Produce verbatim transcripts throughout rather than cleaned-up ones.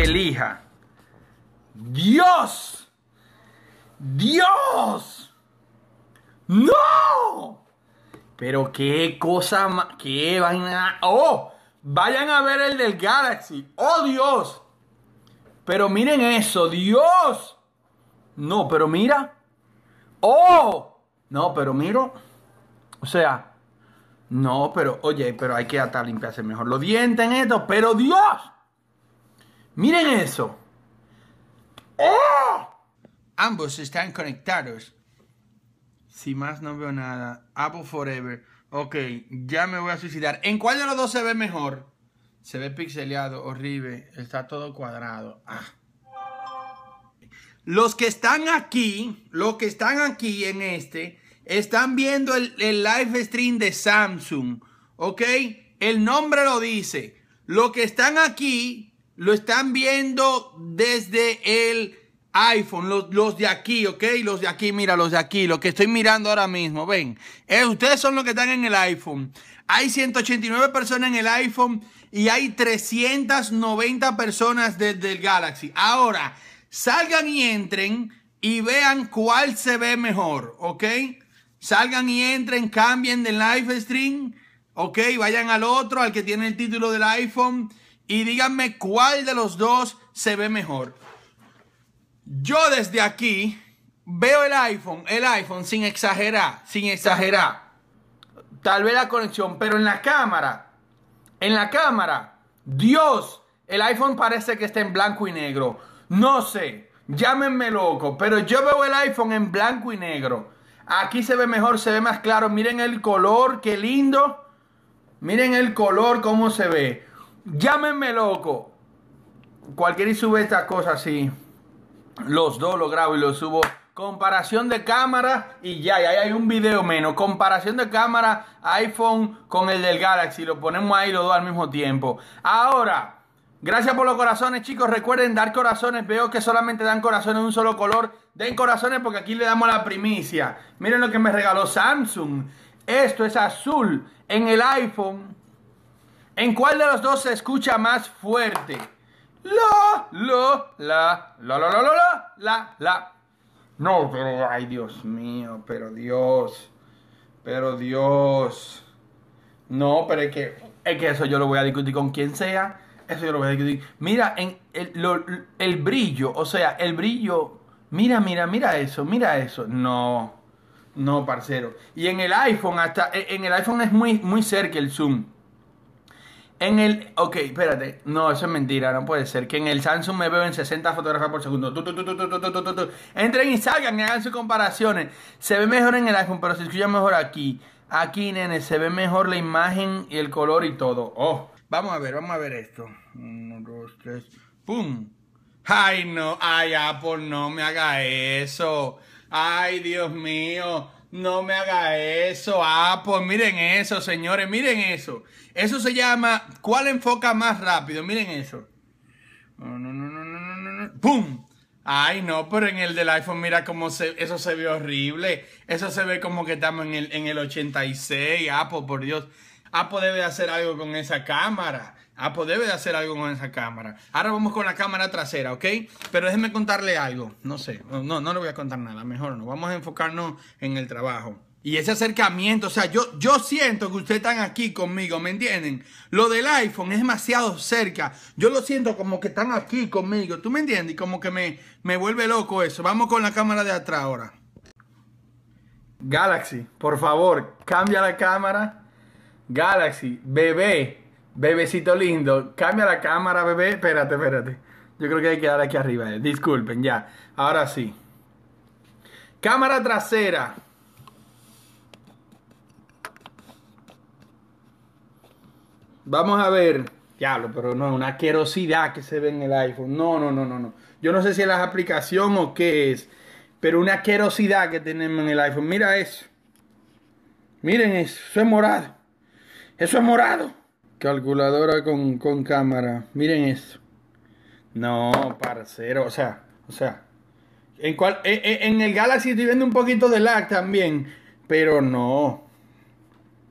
elija. ¡Dios! ¡Dios! ¡No! Pero qué cosa más... ¡Qué vaina! ¡Oh! Vayan a ver el del Galaxy. ¡Oh, Dios! Pero miren eso. ¡Dios! No, pero mira. ¡Oh! No, pero miro. O sea... No, pero... Oye, pero hay que hasta limpiarse mejor los dientes en esto. ¡Pero Dios! Miren eso. ¡Oh! Ambos están conectados. Si más no veo nada. Apple Forever. Ok, ya me voy a suicidar. ¿En cuál de los dos se ve mejor? Se ve pixeleado, horrible. Está todo cuadrado. Ah. Los que están aquí, los que están aquí en este, están viendo el, el live stream de Samsung. Ok, el nombre lo dice. Los que están aquí lo están viendo desde el iPhone, los, los de aquí, ok, los de aquí, mira, los de aquí, los que estoy mirando ahora mismo, ven, eh, ustedes son los que están en el iPhone. Hay ciento ochenta y nueve personas en el iPhone y hay trescientas noventa personas desde el Galaxy. Ahora, salgan y entren y vean cuál se ve mejor, ok, salgan y entren, cambien de live stream, ok, vayan al otro, al que tiene el título del iPhone y díganme cuál de los dos se ve mejor. Yo desde aquí veo el iPhone, el iPhone sin exagerar, sin exagerar. Tal vez la conexión, pero en la cámara, en la cámara, Dios, el iPhone parece que está en blanco y negro. No sé, llámenme loco, pero yo veo el iPhone en blanco y negro. Aquí se ve mejor, se ve más claro. Miren el color, qué lindo. Miren el color, cómo se ve. Llámenme loco. Cualquiera y sube estas cosas así. Los dos lo grabo y lo subo. Comparación de cámara y ya, y ahí hay un video menos. Comparación de cámara iPhone con el del Galaxy. Lo ponemos ahí los dos al mismo tiempo. Ahora, gracias por los corazones, chicos. Recuerden dar corazones. Veo que solamente dan corazones de un solo color. Den corazones porque aquí le damos la primicia. Miren lo que me regaló Samsung. Esto es azul en el iPhone. ¿En cuál de los dos se escucha más fuerte? La, lo, la, la, la, la, la, la, la. No, pero, ay, Dios mío, pero Dios, pero Dios. No, pero es que, es que eso yo lo voy a discutir con quien sea. Eso yo lo voy a discutir. Mira, en el, lo, el brillo, o sea, el brillo. Mira, mira, mira eso, mira eso. No, no, parcero. Y en el iPhone, hasta, en el iPhone es muy, muy cerca el zoom. En el... Ok, espérate. No, eso es mentira. No puede ser. Que en el Samsung me veo en sesenta fotografías por segundo. Tu, tu, tu, tu, tu, tu, tu, tu, tu. Entren y salgan y hagan sus comparaciones. Se ve mejor en el iPhone, pero se escucha mejor aquí. Aquí, nene, se ve mejor la imagen y el color y todo. Oh, vamos a ver, vamos a ver esto. Uno, dos, tres. ¡Pum! Ay, no. Ay, Apple, no me haga eso. Ay, Dios mío. No me haga eso, Apple. Miren eso, señores. Miren eso. Eso se llama ¿cuál enfoca más rápido? Miren eso. No, no, no, no, no, no, no. ¡Pum! Ay, no, pero en el del iPhone, mira cómo se, eso se ve horrible. Eso se ve como que estamos en el, en el ochenta y seis. Apple, por Dios. Apple debe de hacer algo con esa cámara. Apple debe de hacer algo con esa cámara. Ahora vamos con la cámara trasera, ¿ok? Pero déjenme contarle algo. No sé, no, no le voy a contar nada. Mejor no. Vamos a enfocarnos en el trabajo. Y ese acercamiento, o sea, yo, yo siento que ustedes están aquí conmigo, ¿me entienden? Lo del iPhone es demasiado cerca. Yo lo siento como que están aquí conmigo, ¿tú me entiendes? Y como que me, me vuelve loco eso. Vamos con la cámara de atrás ahora. Galaxy, por favor, cambia la cámara. Galaxy, bebé, bebecito lindo, cambia la cámara, bebé. Espérate, espérate. Yo creo que hay que dar aquí arriba. Eh. Disculpen, ya. Ahora sí. Cámara trasera. Vamos a ver. Diablo, pero no, una asquerosidad que se ve en el iPhone. No, no, no, no, no. Yo no sé si es la aplicación o qué es. Pero una asquerosidad que tenemos en el iPhone. Mira eso. Miren eso. Eso es morado. Eso es morado. Calculadora con, con cámara. Miren eso. No, parcero. O sea, o sea. En, cual, en, en el Galaxy estoy viendo un poquito de lag también. Pero no.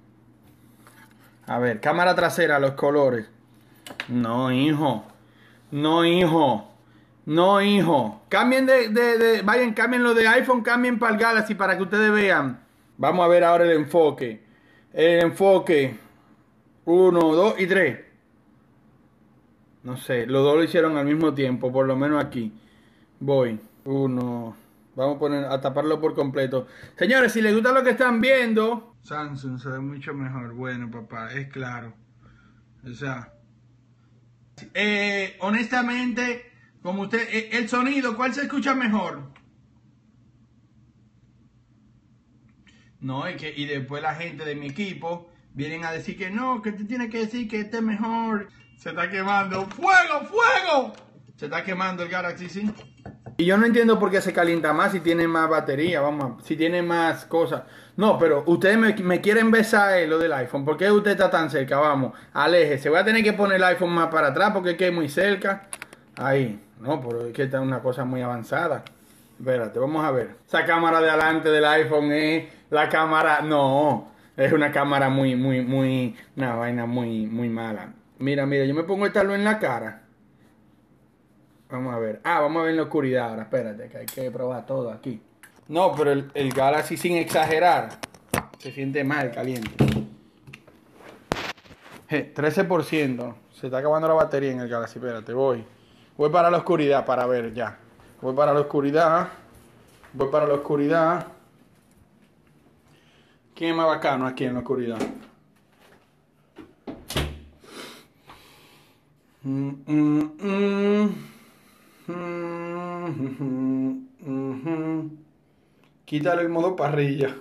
A ver, cámara trasera, los colores. No, hijo. No, hijo. No, hijo. Cambien de, de, de, vayan, cambien lo de iPhone, cambien para el Galaxy para que ustedes vean. Vamos a ver ahora el enfoque. El enfoque. Uno, dos y tres. No sé, los dos lo hicieron al mismo tiempo, por lo menos aquí. Voy. Uno. Vamos a poner a taparlo por completo. Señores, si les gusta lo que están viendo, Samsung se ve mucho mejor. Bueno, papá, es claro. O sea, eh, honestamente, como usted, eh, el sonido, ¿cuál se escucha mejor? No, y que y después la gente de mi equipo vienen a decir que no, que te tiene que decir que este es mejor. Se está quemando. ¡Fuego, fuego! Se está quemando el Galaxy, sí. Y yo no entiendo por qué se calienta más si tiene más batería, vamos, si tiene más cosas. No, pero ustedes me, me quieren besar eh, lo del iPhone. ¿Por qué usted está tan cerca? Vamos, aléjese. Voy a tener que poner el iPhone más para atrás porque es que es muy cerca. Ahí. No, pero es que está una cosa muy avanzada. Espérate, vamos a ver. Esa cámara de adelante del iPhone es la cámara... No, es una cámara muy, muy, muy... Una vaina muy, muy mala. Mira, mira, yo me pongo esta luz en la cara. Vamos a ver. Ah, vamos a ver en la oscuridad ahora. Espérate, que hay que probar todo aquí. No, pero el, el Galaxy, sin exagerar, se siente mal, caliente. Je, trece por ciento. Se está acabando la batería en el Galaxy. Espérate, voy. Voy para la oscuridad para ver ya. Voy para la oscuridad. Voy para la oscuridad. ¿Quién es más bacano aquí en la oscuridad? Mm, mm, mm. Mm, mm, mm, mm. Quítale el modo parrilla.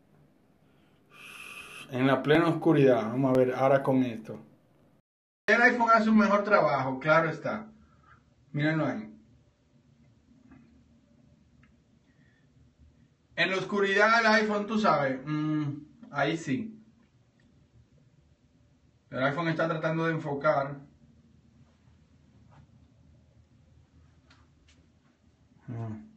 En la plena oscuridad. Vamos a ver ahora con esto. El iPhone hace un mejor trabajo, claro está. Mírenlo ahí. En la oscuridad el iPhone, tú sabes, mmm, ahí sí. El iPhone está tratando de enfocar. Mm.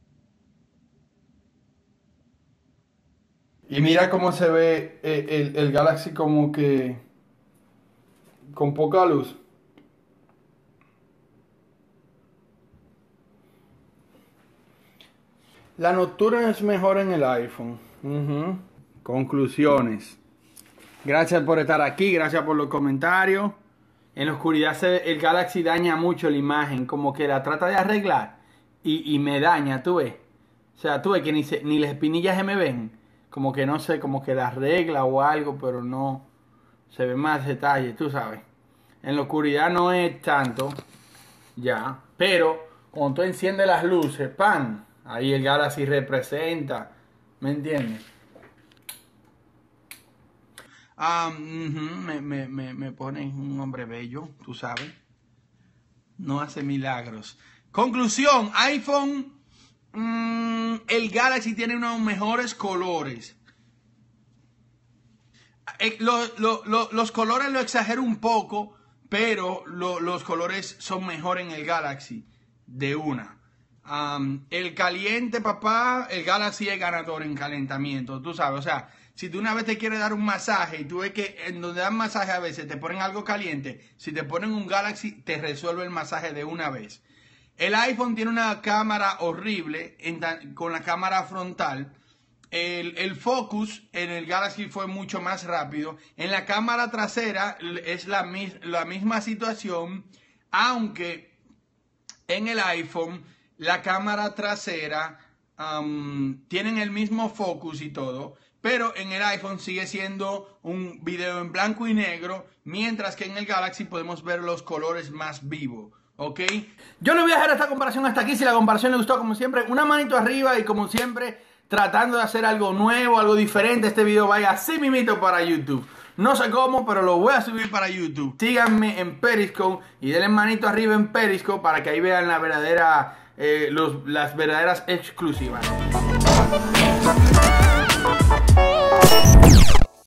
Y mira cómo se ve el, el, el Galaxy como que con poca luz. La nocturna es mejor en el iPhone. Uh-huh. Conclusiones. Gracias por estar aquí, gracias por los comentarios. En la oscuridad se, el Galaxy daña mucho la imagen, como que la trata de arreglar y, y me daña, tú ves. O sea, tú ves que ni, se, ni las espinillas se me ven. Como que no sé, como que la arregla o algo, pero no se ve más detalle, tú sabes. En la oscuridad no es tanto, ya. Pero cuando tú enciendes las luces, ¡pam! Ahí el Galaxy representa, ¿me entiendes? Um, uh-huh, me, me, me, me pone un hombre bello, tú sabes. No hace milagros. Conclusión, iPhone, mmm, el Galaxy tiene unos mejores colores. Eh, lo, lo, lo, los colores lo exagero un poco, pero lo, los colores son mejor en el Galaxy, de una. Um, el caliente, papá, el Galaxy es ganador en calentamiento, tú sabes, o sea, si tú una vez te quieres dar un masaje y tú ves que en donde dan masaje a veces te ponen algo caliente, si te ponen un Galaxy te resuelve el masaje de una vez. El iPhone tiene una cámara horrible en, con la cámara frontal. El, el focus en el Galaxy fue mucho más rápido. En la cámara trasera es la, la misma situación, aunque en el iPhone la cámara trasera um, tienen el mismo focus y todo, pero en el iPhone sigue siendo un video en blanco y negro, mientras que en el Galaxy podemos ver los colores más vivos. ¿Ok? Yo le voy a dejar esta comparación hasta aquí. Si la comparación le gustó, como siempre, una manito arriba y como siempre, tratando de hacer algo nuevo, algo diferente. Este video vaya así mismito para YouTube. No sé cómo, pero lo voy a subir para YouTube. Síganme en Periscope y denle manito arriba en Periscope para que ahí vean la verdadera, eh, los, las verdaderas exclusivas.